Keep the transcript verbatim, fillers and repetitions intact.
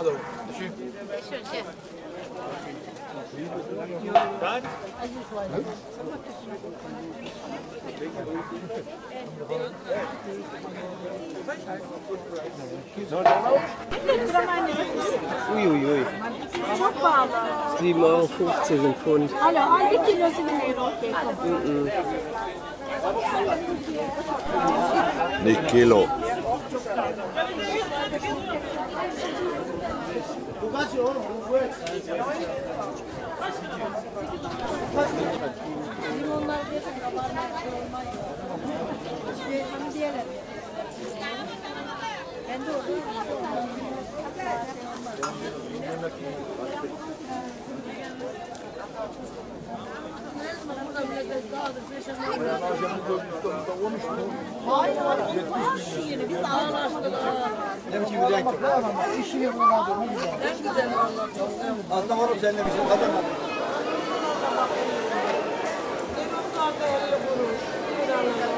doğru. Düşün. Şöyle. Kaç? Ui, ui, ui. Çok pahalı. sieben Euro fünfzig ein Pfund. Alo, al bir kilosu bin euro. Okay, komm. Mm -mm. Nicht Kilo. Limonlar getir, kabarmak olmaz. Hani diyelim. Ben de Hayır, hayır. Biz ağlaştık. Ne biçim bir renk? İşini yapamadım. En güzel. Aslında varım seninle bir şey kazanmadım.